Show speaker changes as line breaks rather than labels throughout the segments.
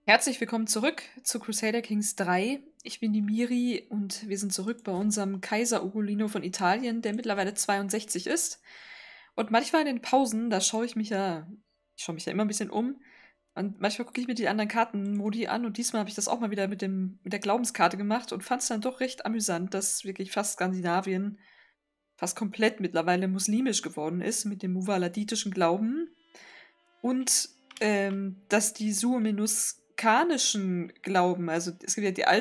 Herzlich willkommen zurück zu Crusader Kings 3. Ich bin die Miri und wir sind zurück bei unserem Kaiser Ugolino von Italien, der mittlerweile 62 ist. Und manchmal in den Pausen, da ich schaue mich ja immer ein bisschen um. Und manchmal gucke ich mir die anderen Kartenmodi an und diesmal habe ich das auch mal wieder mit der Glaubenskarte gemacht und fand es dann doch recht amüsant, dass wirklich fast Skandinavien fast komplett mittlerweile muslimisch geworden ist mit dem muwaladitischen Glauben. Und dass die suaminuskanischen Glauben, also es gibt ja die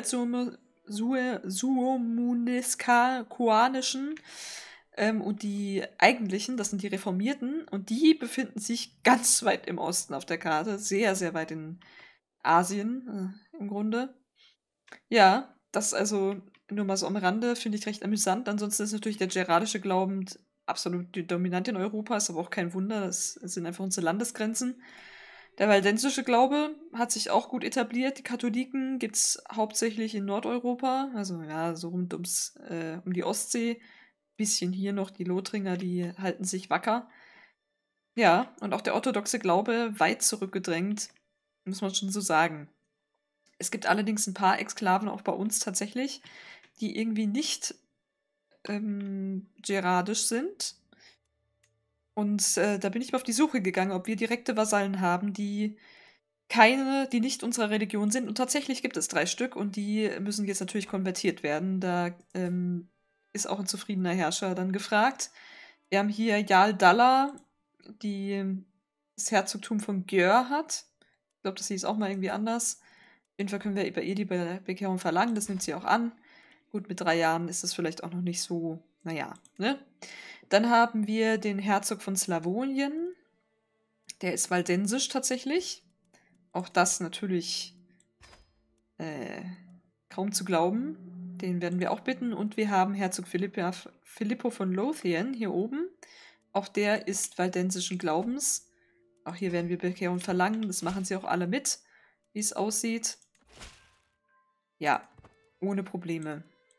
Suamuniskakuanischen und die eigentlichen, das sind die Reformierten, und die befinden sich ganz weit im Osten auf der Karte, sehr, sehr weit in Asien im Grunde. Ja, das also nur mal so am Rande, finde ich recht amüsant. Ansonsten ist natürlich der gerardische Glauben absolut dominant in Europa, ist aber auch kein Wunder, das sind einfach unsere Landesgrenzen. Der waldensische Glaube hat sich auch gut etabliert. Die Katholiken gibt es hauptsächlich in Nordeuropa, also ja, so um die Ostsee. Bisschen hier noch die Lothringer, die halten sich wacker. Ja, und auch der orthodoxe Glaube weit zurückgedrängt, muss man schon so sagen. Es gibt allerdings ein paar Exklaven auch bei uns tatsächlich, die irgendwie nicht geradisch sind. Und da bin ich mal auf die Suche gegangen, ob wir direkte Vasallen haben, die nicht unserer Religion sind. Und tatsächlich gibt es 3 Stück und die müssen jetzt natürlich konvertiert werden. Da ist auch ein zufriedener Herrscher dann gefragt. Wir haben hier Jarl Dalla, die das Herzogtum von Gjör hat. Ich glaube, das hieß auch mal irgendwie anders. Auf jeden Fall können wir bei ihr die Bekehrung verlangen, das nimmt sie auch an. Gut, mit 3 Jahren ist das vielleicht auch noch nicht so, naja, ne? Dann haben wir den Herzog von Slawonien. Der ist waldensisch tatsächlich. Auch das natürlich äh, kaum zu glauben. Den werden wir auch bitten. Und wir haben Herzog Filippo von Lothian hier oben. Auch der ist waldensischen Glaubens. Auch hier werden wir Bekehrung verlangen. Das machen sie auch alle mit, wie es aussieht. Ja, ohne Probleme.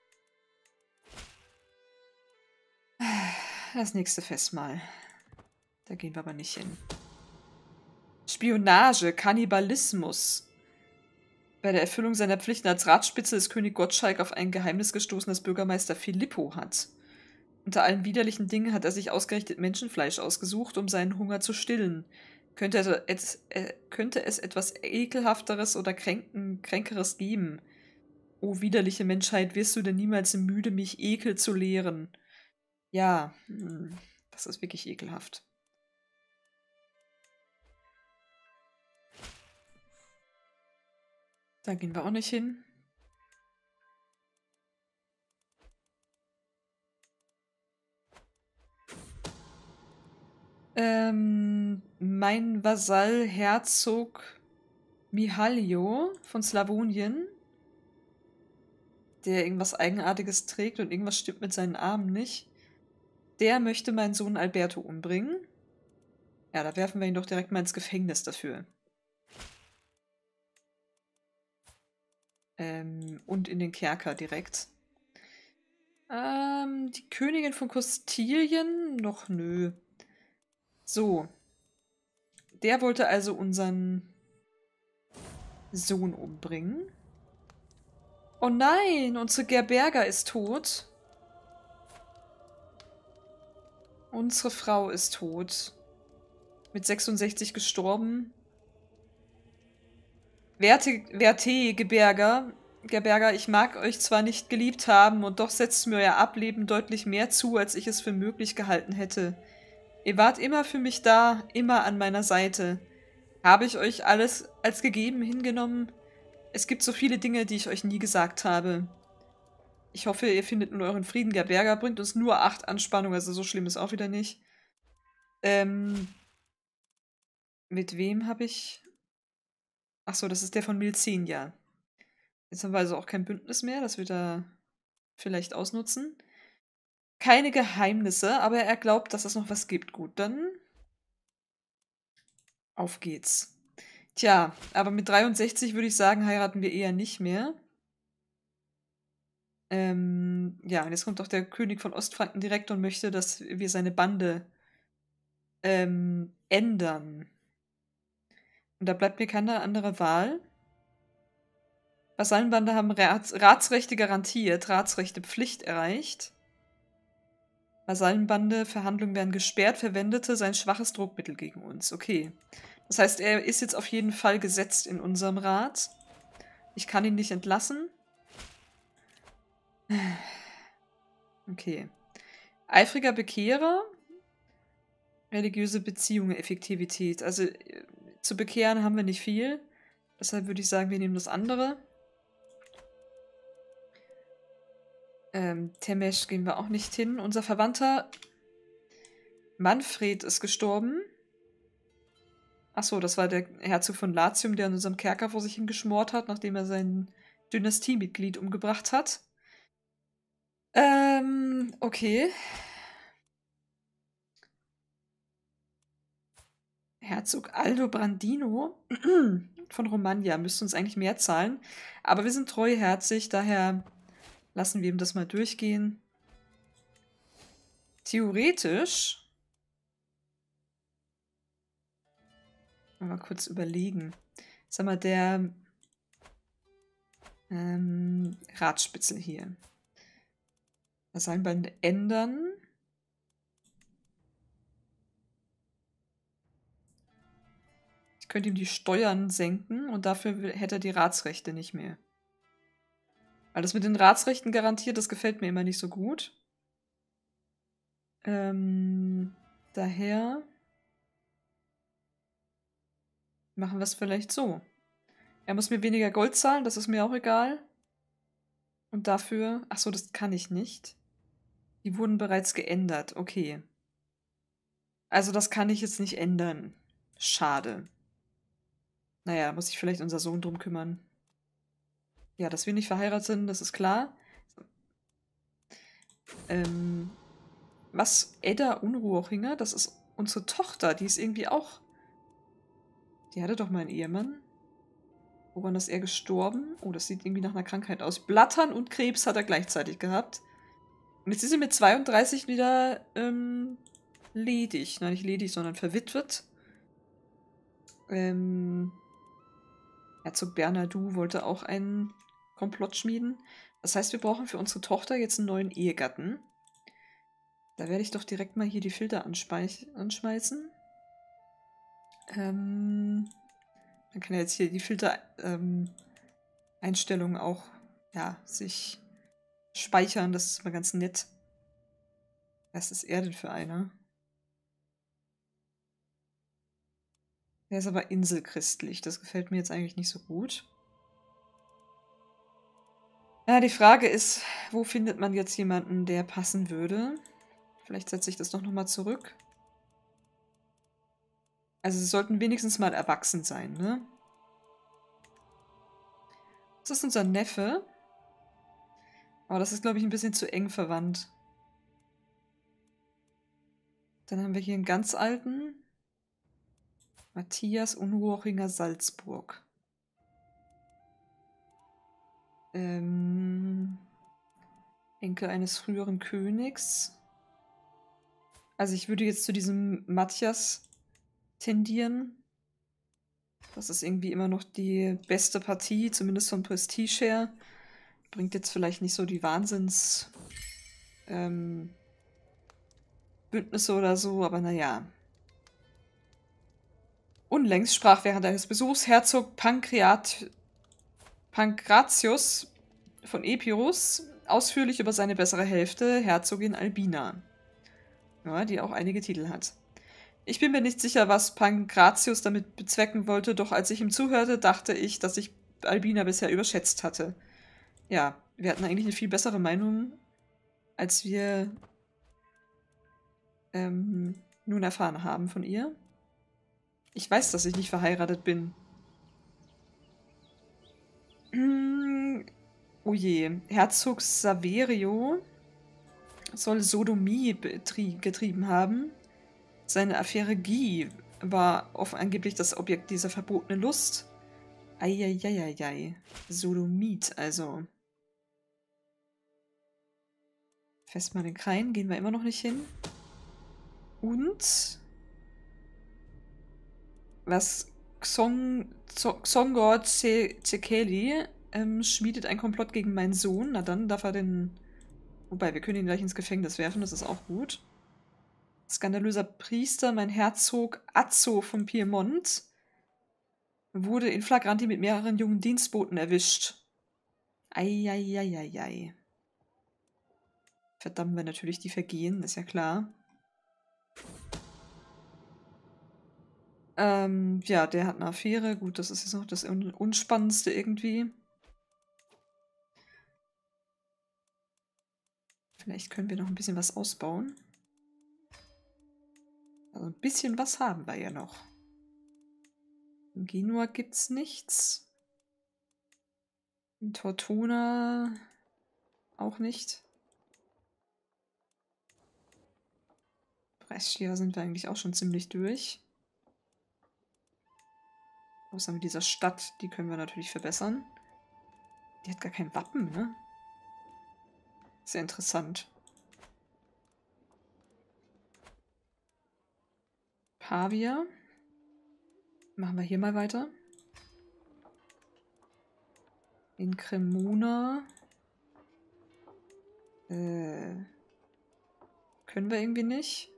Das nächste Festmahl. Da gehen wir aber nicht hin. Spionage, Kannibalismus. Bei der Erfüllung seiner Pflichten als Ratsspitze ist König Gottschalk auf ein Geheimnis gestoßen, das Bürgermeister Filippo hat. Unter allen widerlichen Dingen hat er sich ausgerechnet Menschenfleisch ausgesucht, um seinen Hunger zu stillen. Könnte es etwas Ekelhafteres oder Kränkeres geben? O widerliche Menschheit, wirst du denn niemals müde, mich Ekel zu lehren? Ja, das ist wirklich ekelhaft. Da gehen wir auch nicht hin. Mein Vasall Herzog Mihaljo von Slawonien, der irgendwas Eigenartiges trägt und irgendwas stimmt mit seinen Armen nicht, der möchte meinen Sohn Alberto umbringen. Ja, da werfen wir ihn doch direkt mal ins Gefängnis dafür. Und in den Kerker direkt. Die Königin von Kastilien? Noch nö. So. Der wollte also unseren Sohn umbringen. Oh nein, unsere Gerberga ist tot. Unsere Frau ist tot. Mit 66 gestorben. Werte Gerberga, ich mag euch zwar nicht geliebt haben, und doch setzt mir euer Ableben deutlich mehr zu, als ich es für möglich gehalten hätte. Ihr wart immer für mich da, immer an meiner Seite. Habe ich euch alles als gegeben hingenommen? Es gibt so viele Dinge, die ich euch nie gesagt habe. Ich hoffe, ihr findet nun euren Frieden. Gerberga bringt uns nur 8 Anspannung, also so schlimm ist auch wieder nicht. Mit wem habe ich... Achso, das ist der von Milzenja. Jetzt haben wir also auch kein Bündnis mehr, das wir da vielleicht ausnutzen. Keine Geheimnisse, aber er glaubt, dass es noch was gibt. Gut, dann auf geht's. Tja, aber mit 63 würde ich sagen, heiraten wir eher nicht mehr. Ja, und jetzt kommt auch der König von Ostfranken direkt und möchte, dass wir seine Bande ändern. Und da bleibt mir keine andere Wahl, Vasallenbande haben Ratsrechte garantiert, Ratsrechte Pflicht erreicht. Vasallenbande, Verhandlungen werden gesperrt, verwendete sein schwaches Druckmittel gegen uns. Okay. Das heißt, er ist jetzt auf jeden Fall gesetzt in unserem Rat. Ich kann ihn nicht entlassen. Okay. Eifriger Bekehrer. Religiöse Beziehungen, Effektivität. Also zu bekehren haben wir nicht viel. Deshalb würde ich sagen, wir nehmen das andere. Temesch gehen wir auch nicht hin. Unser Verwandter Manfred ist gestorben. Achso, das war der Herzog von Latium, der in unserem Kerker vor sich hingeschmort hat, nachdem er sein Dynastiemitglied umgebracht hat. Okay. Herzog Aldobrandino von Romagna müsste uns eigentlich mehr zahlen. Aber wir sind treuherzig, daher lassen wir ihm das mal durchgehen. Theoretisch. Mal kurz überlegen. Sag mal, der Ratspitzel hier. Was sollen wir ändern? Ich könnte ihm die Steuern senken und dafür hätte er die Ratsrechte nicht mehr. Weil das mit den Ratsrechten garantiert, das gefällt mir immer nicht so gut. Daher machen wir es vielleicht so. Er muss mir weniger Gold zahlen, das ist mir auch egal. Und dafür... Achso, das kann ich nicht. Die wurden bereits geändert, okay. Also das kann ich jetzt nicht ändern. Schade. Naja, muss sich vielleicht unser Sohn drum kümmern. Ja, dass wir nicht verheiratet sind, das ist klar. Was? Edda Unruhochinger? Das ist unsere Tochter. Die ist irgendwie auch... Die hatte doch mal einen Ehemann. Woran ist er gestorben? Oh, das sieht irgendwie nach einer Krankheit aus. Blattern und Krebs hat er gleichzeitig gehabt. Und jetzt ist sie mit 32 wieder ledig. Nein, nicht ledig, sondern verwitwet. Herzog Bernardu wollte auch einen Komplott schmieden. Das heißt, wir brauchen für unsere Tochter jetzt einen neuen Ehegatten. Da werde ich doch direkt mal hier die Filter anschmeißen. Man kann ja jetzt hier die Filter-Einstellungen auch, ja, sich speichern. Das ist mal ganz nett. Was ist er denn für einer? Der ist aber inselchristlich. Das gefällt mir jetzt eigentlich nicht so gut. Ja, die Frage ist, wo findet man jetzt jemanden, der passen würde? Vielleicht setze ich das doch nochmal zurück. Also sie sollten wenigstens mal erwachsen sein, ne? Das ist unser Neffe. Aber das ist, glaube ich, ein bisschen zu eng verwandt. Dann haben wir hier einen ganz alten. Matthias Unruhinger Salzburg. Enkel eines früheren Königs. Also ich würde jetzt zu diesem Matthias tendieren. Das ist irgendwie immer noch die beste Partie, zumindest vom Prestige her. Bringt jetzt vielleicht nicht so die Wahnsinns Bündnisse oder so, aber naja. Unlängst sprach während eines Besuchs Herzog Pankratius von Epirus ausführlich über seine bessere Hälfte, Herzogin Albina. Ja, die auch einige Titel hat. Ich bin mir nicht sicher, was Pankratius damit bezwecken wollte, doch als ich ihm zuhörte, dachte ich, dass ich Albina bisher überschätzt hatte. Ja, wir hatten eigentlich eine viel bessere Meinung, als wir nun erfahren haben von ihr. Ich weiß, dass ich nicht verheiratet bin. Oh je, Herzog Saverio soll Sodomie getrieben haben. Seine Affäre Guy war angeblich das Objekt dieser verbotenen Lust. Eieieiei. Sodomit, also. Festmal den Krein, gehen wir immer noch nicht hin. Und was Xongor Tsekeli schmiedet ein Komplott gegen meinen Sohn. Na dann darf er den... Wobei, wir können ihn gleich ins Gefängnis werfen, das ist auch gut. Skandalöser Priester, mein Herzog Azzo von Piemont, wurde in Flagranti mit mehreren jungen Dienstboten erwischt. Eieieiei. Verdammen wir natürlich die Vergehen, ist ja klar. Ja, der hat eine Affäre. Gut, das ist jetzt noch das Unspannendste irgendwie. Vielleicht können wir noch ein bisschen was ausbauen. Also ein bisschen was haben wir ja noch. In Genua gibt's nichts. In Tortona auch nicht. Brescia sind wir eigentlich auch schon ziemlich durch. Außer mit dieser Stadt, die können wir natürlich verbessern. Die hat gar kein Wappen, ne? Sehr interessant. Pavia. Machen wir hier mal weiter. In Cremona. Können wir irgendwie nicht.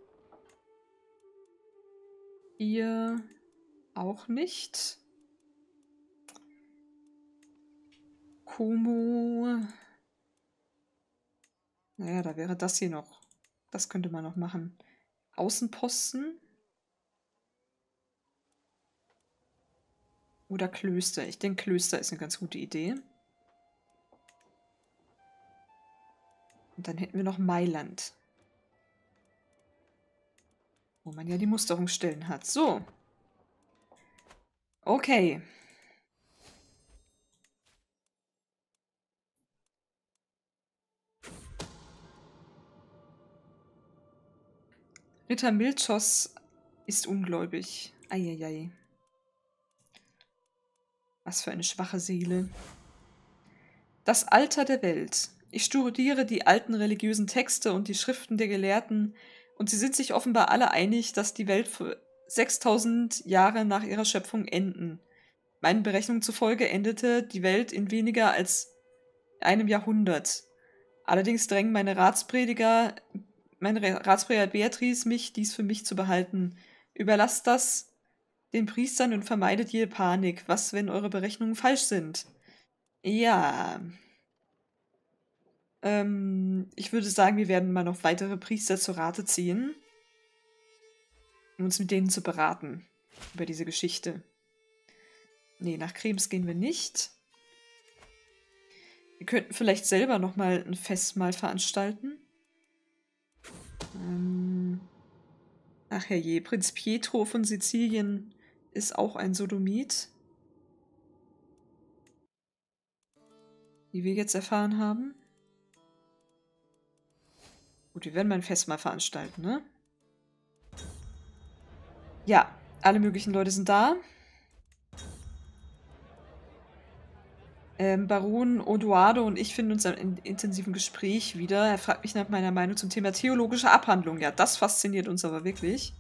Hier auch nicht. Como. Naja, da wäre das hier noch. Das könnte man noch machen. Außenposten. Oder Klöster. Ich denke, Klöster ist eine ganz gute Idee. Und dann hätten wir noch Mailand. Wo man ja die Musterungsstellen hat. So. Okay. Ritter Milchos ist ungläubig. Eieiei. Was für eine schwache Seele. Das Alter der Welt. Ich studiere die alten religiösen Texte und die Schriften der Gelehrten und sie sind sich offenbar alle einig, dass die Welt für 6000 Jahre nach ihrer Schöpfung enden. Meinen Berechnungen zufolge endete die Welt in weniger als einem Jahrhundert. Allerdings drängen meine Ratsprediger Beatrice mich, dies für mich zu behalten. Überlasst das den Priestern und vermeidet jede Panik. Was, wenn eure Berechnungen falsch sind? Ja. Ich würde sagen, wir werden mal noch weitere Priester zu Rate ziehen, um uns mit denen zu beraten über diese Geschichte. Nee, nach Krems gehen wir nicht. Wir könnten vielleicht selber nochmal ein Festmahl veranstalten. Ach herrje, Prinz Pietro von Sizilien ist auch ein Sodomit. Wie wir jetzt erfahren haben. Gut, wir werden mal ein Festmahl veranstalten, ne? Ja, alle möglichen Leute sind da. Baron Odoardo und ich finden uns im intensiven Gespräch wieder. Er fragt mich nach meiner Meinung zum Thema theologische Abhandlung. Ja, das fasziniert uns aber wirklich.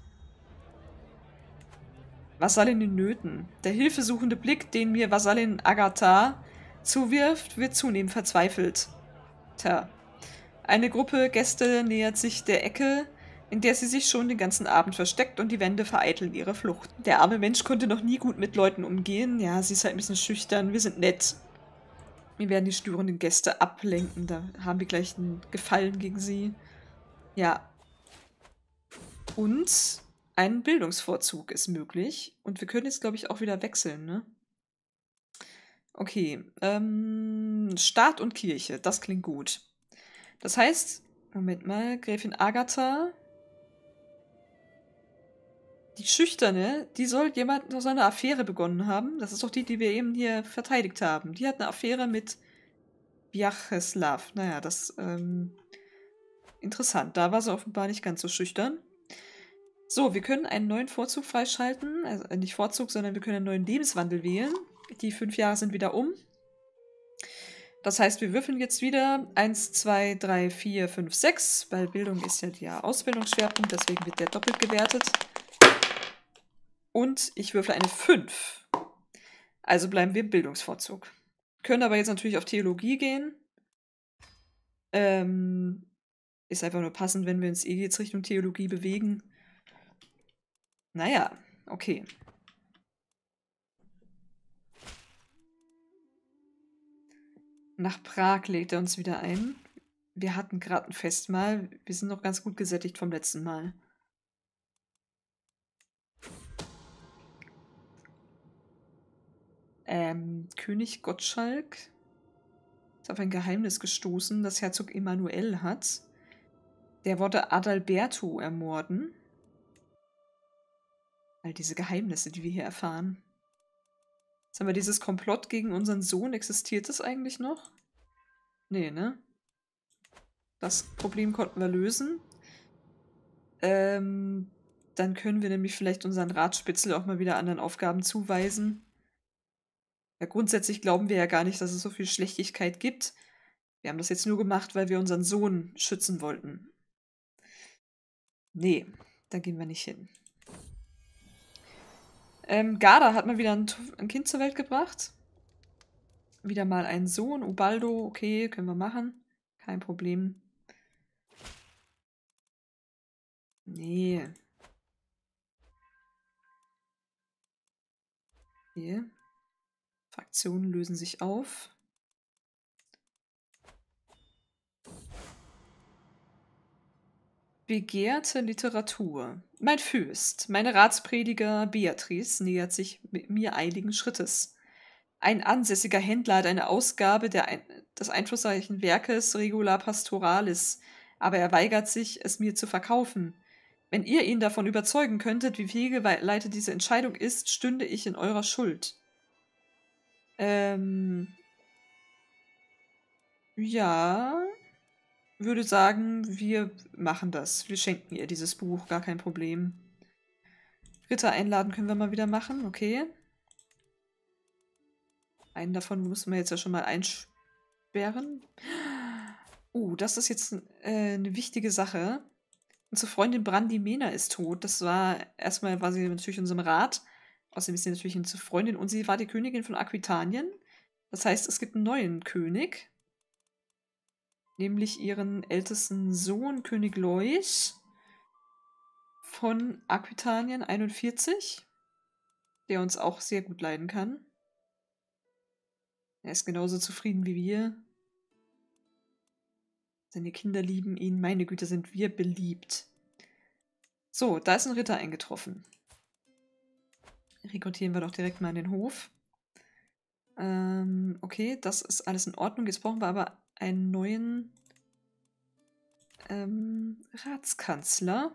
Vasallin in Nöten. Der hilfesuchende Blick, den mir Vasallin Agatha zuwirft, wird zunehmend verzweifelt. Tja. Eine Gruppe Gäste nähert sich der Ecke, in der sie sich schon den ganzen Abend versteckt und die Wände vereiteln ihre Flucht. Der arme Mensch konnte noch nie gut mit Leuten umgehen. Ja, sie ist halt ein bisschen schüchtern. Wir sind nett. Wir werden die störenden Gäste ablenken. Da haben wir gleich einen Gefallen gegen sie. Ja. Und ein Bildungsvorzug ist möglich. Und wir können jetzt, glaube ich, auch wieder wechseln, ne? Okay. Staat und Kirche. Das klingt gut. Das heißt, Moment mal, Gräfin Agatha. Die Schüchterne, die soll eine Affäre begonnen haben. Das ist doch die, die wir eben hier verteidigt haben. Die hat eine Affäre mit Vyacheslav. Naja, das, interessant. Da war sie offenbar nicht ganz so schüchtern. So, wir können einen neuen Vorzug freischalten. Also nicht Vorzug, sondern wir können einen neuen Lebenswandel wählen. Die 5 Jahre sind wieder um. Das heißt, wir würfeln jetzt wieder 1, 2, 3, 4, 5, 6, weil Bildung ist ja der Ausbildungsschwerpunkt, deswegen wird der doppelt gewertet. Und ich würfel eine 5. Also bleiben wir im Bildungsvorzug. können aber jetzt natürlich auf Theologie gehen. Ist einfach nur passend, wenn wir uns eh jetzt Richtung Theologie bewegen. Naja, okay. Nach Prag legt er uns wieder ein. Wir hatten gerade ein Festmahl. Wir sind noch ganz gut gesättigt vom letzten Mal. König Gottschalk ist auf ein Geheimnis gestoßen, das Herzog Emanuel hat. Der wollte Adalberto ermorden. All diese Geheimnisse, die wir hier erfahren. Jetzt haben wir dieses Komplott gegen unseren Sohn. Existiert das eigentlich noch? Nee, ne? Das Problem konnten wir lösen. Dann können wir nämlich vielleicht unseren Ratspitzel auch mal wieder anderen Aufgaben zuweisen. Ja, grundsätzlich glauben wir ja gar nicht, dass es so viel Schlechtigkeit gibt. Wir haben das jetzt nur gemacht, weil wir unseren Sohn schützen wollten. Nee, da gehen wir nicht hin. Garda hat mal wieder ein Kind zur Welt gebracht. Wieder mal einen Sohn, Ubaldo. Okay, können wir machen. Kein Problem. Nee. Hier. Fraktionen lösen sich auf. Begehrte Literatur. Mein Fürst, meine Ratsprediger Beatrice nähert sich mit mir eiligen Schrittes. Ein ansässiger Händler hat eine Ausgabe des einflussreichen Werkes Regula Pastoralis, aber er weigert sich, es mir zu verkaufen. Wenn ihr ihn davon überzeugen könntet, wie fehlgeleitet diese Entscheidung ist, stünde ich in eurer Schuld. Ja, würde sagen, wir machen das. Wir schenken ihr dieses Buch, gar kein Problem. Ritter einladen können wir mal wieder machen, okay. Einen davon müssen wir jetzt ja schon mal einsperren. Das ist jetzt eine wichtige Sache. Unsere Freundin Brandimena ist tot. Erstmal war sie natürlich in unserem Rat. Außerdem ist sie natürlich unsere Freundin und sie war die Königin von Aquitanien. Das heißt, es gibt einen neuen König. Nämlich ihren ältesten Sohn, König Lois von Aquitanien 41. Der uns auch sehr gut leiden kann. Er ist genauso zufrieden wie wir. Seine Kinder lieben ihn. Meine Güte, sind wir beliebt. So, da ist ein Ritter eingetroffen. Rekrutieren wir doch direkt mal in den Hof. Okay, das ist alles in Ordnung. Jetzt brauchen wir aber einen neuen Ratskanzler.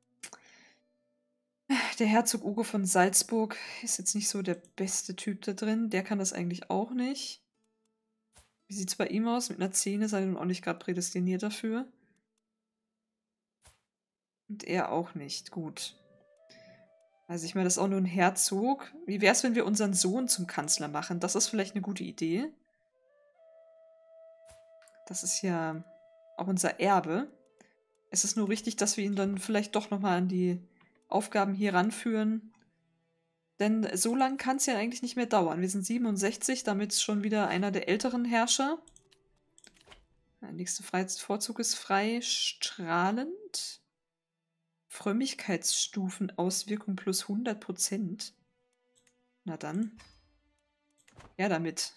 Der Herzog Ugo von Salzburg ist jetzt nicht so der beste Typ da drin. Der kann das eigentlich auch nicht. Wie sieht es bei ihm aus? Mit einer 10 ist er nun auch nicht gerade prädestiniert dafür. Und er auch nicht. Gut. Also ich meine, das ist auch nur ein Herzog. Wie wäre es, wenn wir unseren Sohn zum Kanzler machen? Das ist vielleicht eine gute Idee. Das ist ja auch unser Erbe. Es ist nur richtig, dass wir ihn dann vielleicht doch nochmal an die Aufgaben hier ranführen. Denn so lang kann es ja eigentlich nicht mehr dauern. Wir sind 67, damit schon wieder einer der älteren Herrscher. Der nächste Vorzug ist frei strahlend. Frömmigkeitsstufen Auswirkung plus 100%. Na dann. Ja, damit.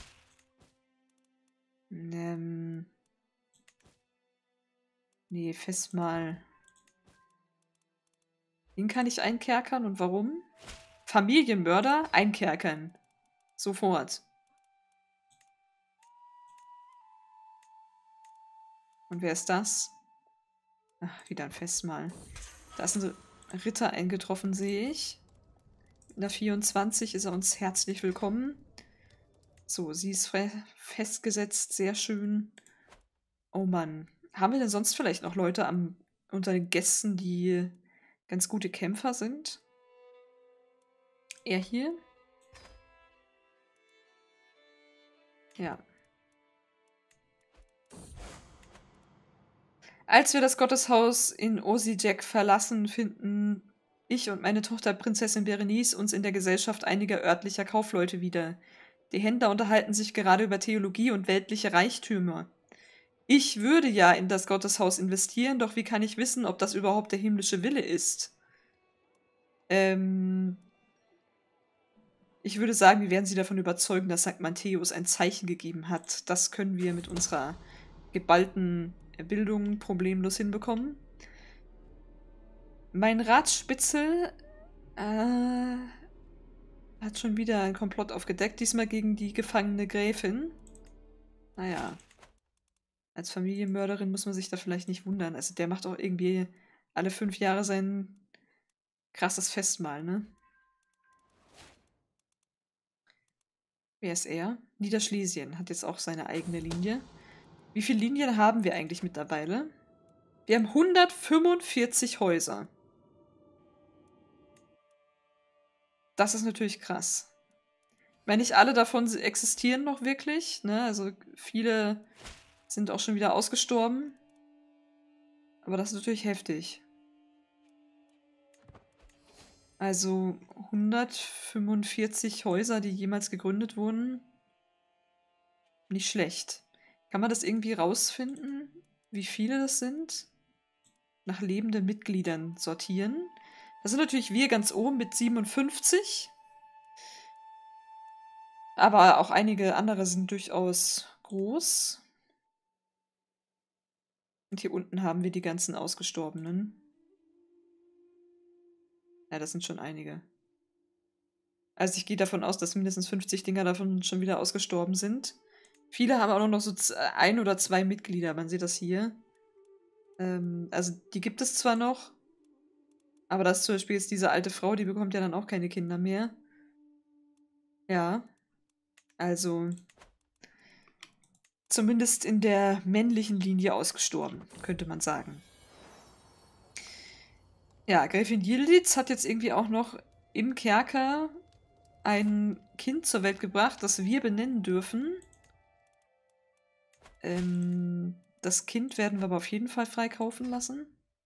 Nee, Festmahl. Den kann ich einkerkern und warum? Familienmörder einkerkern. Sofort. Und wer ist das? Ach, wieder ein Festmahl. Da ist ein Ritter eingetroffen, sehe ich. In der 24 ist er uns herzlich willkommen. So, sie ist festgesetzt. Sehr schön. Oh Mann. Haben wir denn sonst vielleicht noch Leute unter den Gästen, die ganz gute Kämpfer sind? Er hier? Ja. Als wir das Gotteshaus in Osijek verlassen, finden ich und meine Tochter Prinzessin Berenice uns in der Gesellschaft einiger örtlicher Kaufleute wieder. Die Händler unterhalten sich gerade über Theologie und weltliche Reichtümer. Ich würde ja in das Gotteshaus investieren, doch wie kann ich wissen, ob das überhaupt der himmlische Wille ist? Ich würde sagen, wir werden sie davon überzeugen, dass St. Matthäus ein Zeichen gegeben hat. Das können wir mit unserer geballten Bildung problemlos hinbekommen. Mein Ratsspitzel hat schon wieder einen Komplott aufgedeckt, diesmal gegen die gefangene Gräfin. Naja, als Familienmörderin muss man sich da vielleicht nicht wundern. Also der macht auch irgendwie alle 5 Jahre sein krasses Festmahl, ne? Wer ist er? Niederschlesien hat jetzt auch seine eigene Linie. Wie viele Linien haben wir eigentlich mittlerweile? Wir haben 145 Häuser. Das ist natürlich krass. Weil nicht alle davon existieren noch wirklich, ne? Also viele sind auch schon wieder ausgestorben. Aber das ist natürlich heftig. Also 145 Häuser, die jemals gegründet wurden. Nicht schlecht. Kann man das irgendwie rausfinden, wie viele das sind? Nach lebenden Mitgliedern sortieren. Das sind natürlich wir ganz oben mit 57. Aber auch einige andere sind durchaus groß. Und hier unten haben wir die ganzen Ausgestorbenen. Ja, das sind schon einige. Also ich gehe davon aus, dass mindestens 50 Dinger davon schon wieder ausgestorben sind. Viele haben auch noch so 1 oder 2 Mitglieder, man sieht das hier. Also die gibt es zwar noch, aber das ist zum Beispiel jetzt diese alte Frau, die bekommt ja dann auch keine Kinder mehr. Ja, also zumindest in der männlichen Linie ausgestorben, könnte man sagen. Ja, Gräfin Yildiz hat jetzt irgendwie auch noch im Kerker ein Kind zur Welt gebracht, das wir benennen dürfen. Das Kind werden wir aber auf jeden Fall freikaufen lassen.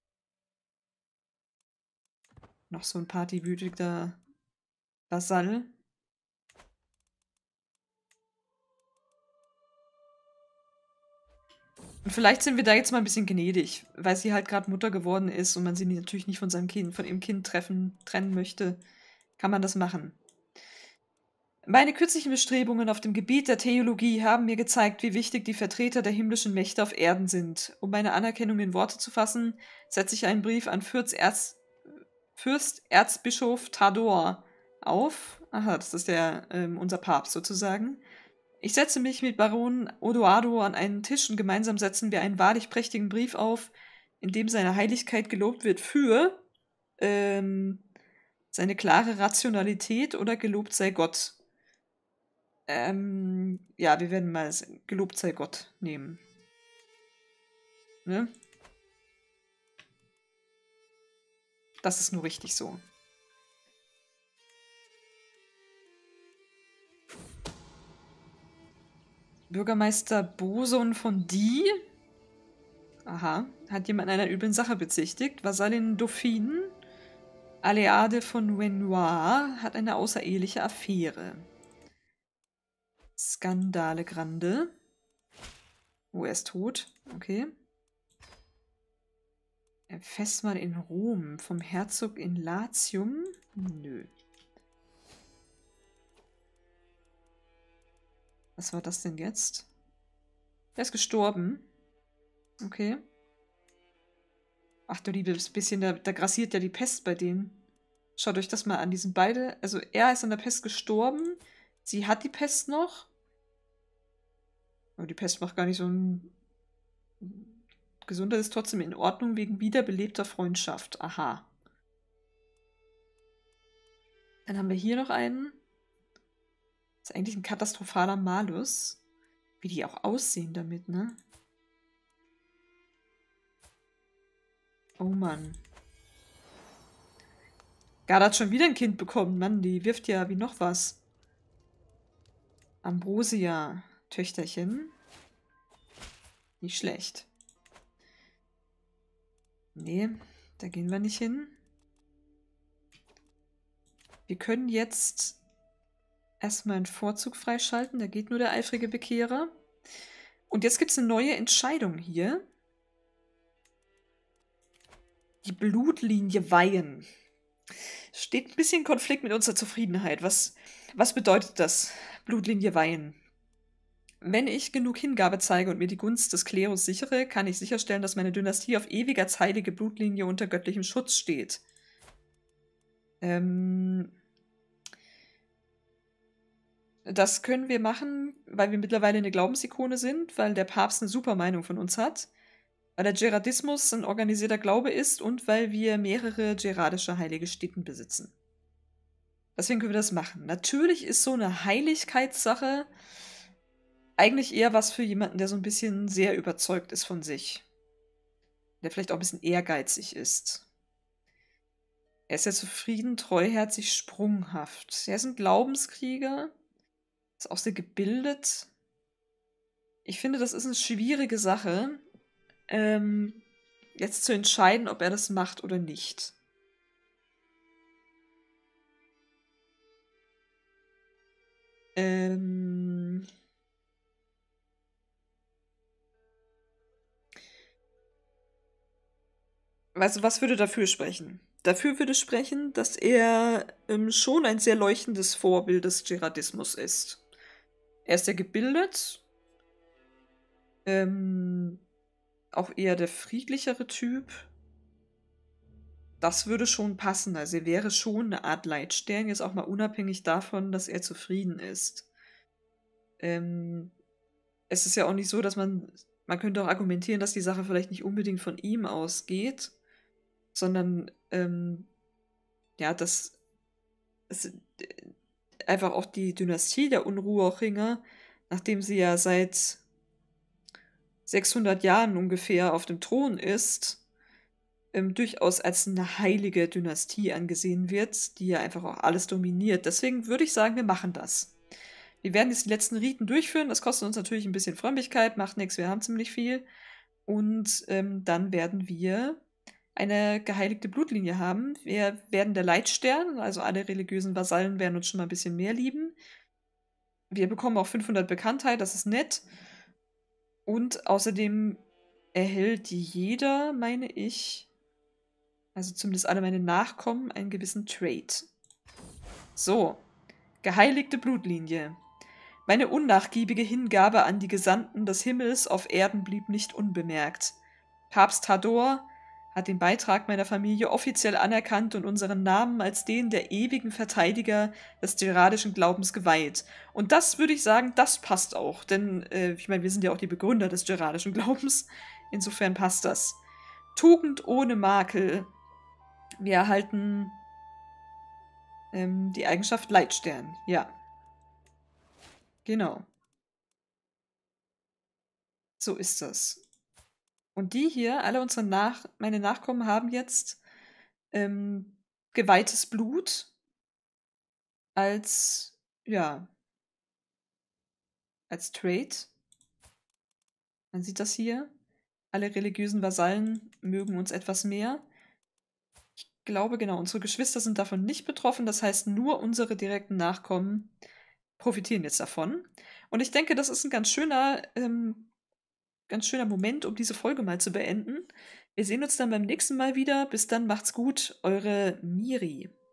Noch so ein partywütiger Vasall. Und vielleicht sind wir da jetzt mal ein bisschen gnädig, weil sie halt gerade Mutter geworden ist und man sie natürlich nicht von seinem Kind, von ihrem Kind trennen möchte. Kann man das machen. Meine kürzlichen Bestrebungen auf dem Gebiet der Theologie haben mir gezeigt, wie wichtig die Vertreter der himmlischen Mächte auf Erden sind. Um meine Anerkennung in Worte zu fassen, setze ich einen Brief an Fürsterzbischof Tador auf. Aha, das ist unser Papst sozusagen. Ich setze mich mit Baron Odoardo an einen Tisch und gemeinsam setzen wir einen wahrlich prächtigen Brief auf, in dem seine Heiligkeit gelobt wird für seine klare Rationalität oder gelobt sei Gott. Ja, wir werden mal gelobt sei Gott nehmen. Ne? Das ist nur richtig so. Bürgermeister Boson von Die. Aha. Hat jemand einer üblen Sache bezichtigt. Vasallin Dauphine. Aleade von Venoir hat eine außereheliche Affäre. Skandale Grande. Oh, er ist tot. Okay. Ein Festmahl in Rom. Vom Herzog in Latium? Nö. Was war das denn jetzt? Er ist gestorben. Okay. Ach du liebes bisschen, da grassiert ja die Pest bei denen. Schaut euch das mal an. Die sind beide, also er ist an der Pest gestorben. Sie hat die Pest noch. Aber die Pest macht gar nicht so ein... Gesundheit ist trotzdem in Ordnung wegen wiederbelebter Freundschaft. Aha. Dann haben wir hier noch einen. Das ist eigentlich ein katastrophaler Malus. Wie die auch aussehen damit, ne? Oh Mann. Garda hat schon wieder ein Kind bekommen. Mann, die wirft ja wie noch was. Ambrosia, Töchterchen. Nicht schlecht. Nee, da gehen wir nicht hin. Wir können jetzt erstmal einen Vorzug freischalten. Da geht nur der eifrige Bekehrer. Und jetzt gibt es eine neue Entscheidung hier. Die Blutlinie weihen. Steht ein bisschen in Konflikt mit unserer Zufriedenheit. Was bedeutet das? Blutlinie weihen. Wenn ich genug Hingabe zeige und mir die Gunst des Klerus sichere, kann ich sicherstellen, dass meine Dynastie auf ewig als heilige Blutlinie unter göttlichem Schutz steht. Das können wir machen, weil wir mittlerweile eine Glaubensikone sind, weil der Papst eine super Meinung von uns hat, weil der Gerardismus ein organisierter Glaube ist und weil wir mehrere gerardische heilige Stätten besitzen. Deswegen können wir das machen. Natürlich ist so eine Heiligkeitssache eigentlich eher was für jemanden, der so ein bisschen sehr überzeugt ist von sich. Der vielleicht auch ein bisschen ehrgeizig ist. Er ist ja zufrieden, treuherzig, sprunghaft. Er ist ein Glaubenskrieger. Ist auch sehr gebildet. Ich finde, das ist eine schwierige Sache, jetzt zu entscheiden, ob er das macht oder nicht. Also, was würde dafür sprechen? Dafür würde sprechen, dass er schon ein sehr leuchtendes Vorbild des Gerardismus ist. Er ist sehr gebildet, auch eher der friedlichere Typ. Das würde schon passen. Also er wäre schon eine Art Leitstern, jetzt auch mal unabhängig davon, dass er zufrieden ist. Es ist ja auch nicht so, dass man könnte auch argumentieren, dass die Sache vielleicht nicht unbedingt von ihm ausgeht, sondern ja, dass es einfach auch die Dynastie der Unruhringer, nachdem sie ja seit 600 Jahren ungefähr auf dem Thron ist, durchaus als eine heilige Dynastie angesehen wird, die ja einfach auch alles dominiert. Deswegen würde ich sagen, wir machen das. Wir werden jetzt die letzten Riten durchführen. Das kostet uns natürlich ein bisschen Frömmigkeit, macht nichts, wir haben ziemlich viel. Und dann werden wir eine geheiligte Blutlinie haben. Wir werden der Leitstern, also alle religiösen Vasallen werden uns schon mal ein bisschen mehr lieben. Wir bekommen auch 500 Bekanntheit, das ist nett. Und außerdem erhält jeder, meine ich, also zumindest alle meine Nachkommen, einen gewissen Trait. So, geheiligte Blutlinie. Meine unnachgiebige Hingabe an die Gesandten des Himmels auf Erden blieb nicht unbemerkt. Papst Tador hat den Beitrag meiner Familie offiziell anerkannt und unseren Namen als den der ewigen Verteidiger des gerardischen Glaubens geweiht. Und das würde ich sagen, das passt auch. Denn, ich meine, wir sind ja auch die Begründer des gerardischen Glaubens. Insofern passt das. Tugend ohne Makel. Wir erhalten die Eigenschaft Leitstern. Ja. Genau. So ist das. Und die hier, alle meine Nachkommen haben jetzt geweihtes Blut als, ja, als Trait. Man sieht das hier. Alle religiösen Vasallen mögen uns etwas mehr. Ich glaube, genau, unsere Geschwister sind davon nicht betroffen. Das heißt, nur unsere direkten Nachkommen profitieren jetzt davon. Und ich denke, das ist ein ganz schöner Moment, um diese Folge mal zu beenden. Wir sehen uns dann beim nächsten Mal wieder. Bis dann, macht's gut, eure Miri.